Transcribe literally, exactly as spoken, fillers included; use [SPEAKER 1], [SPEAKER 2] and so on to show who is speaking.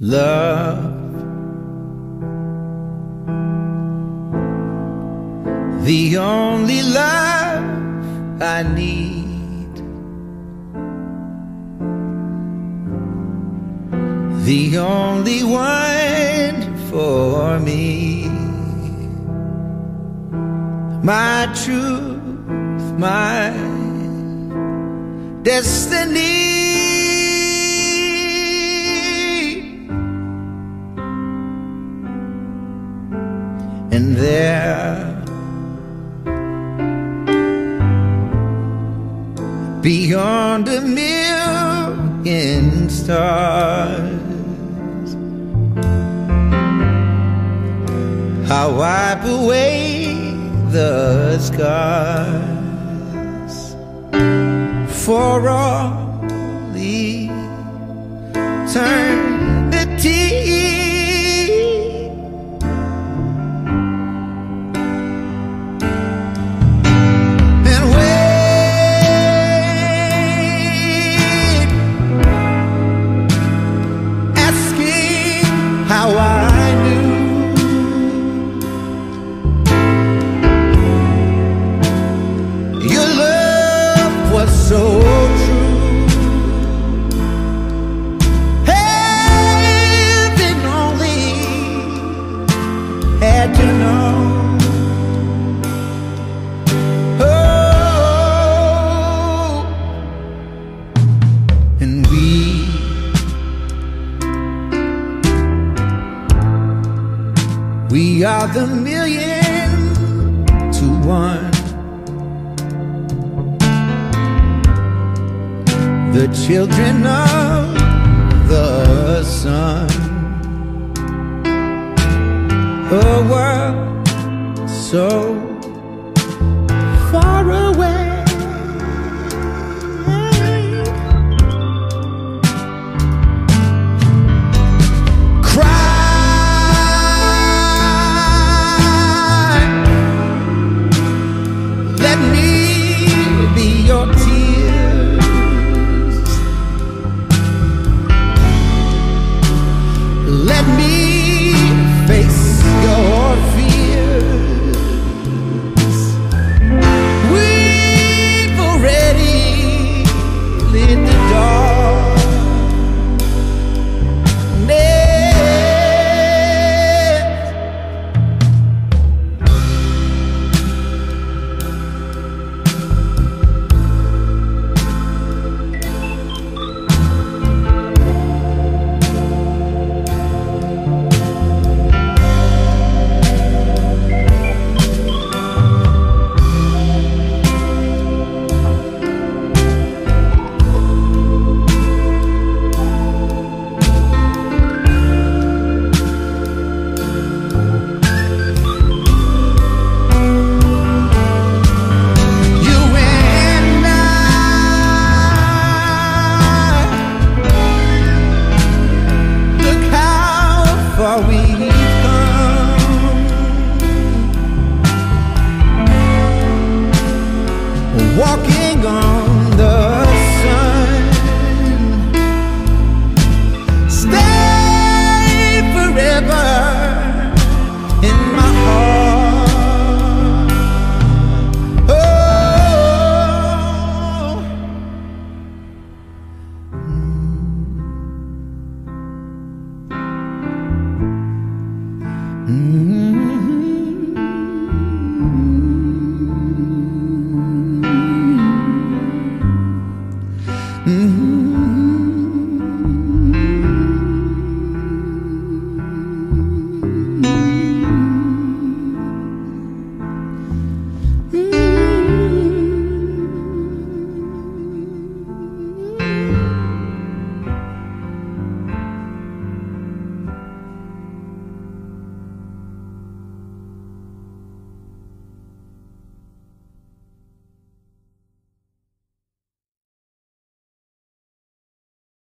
[SPEAKER 1] love, the only love I need, the only one for me, my truth, my destiny. And there, beyond a million stars, I wipe away the scars for all eternity. How I knew your love was so true. Heaven only had to know. Oh, and we We are the million to one, the children of the sun, a world so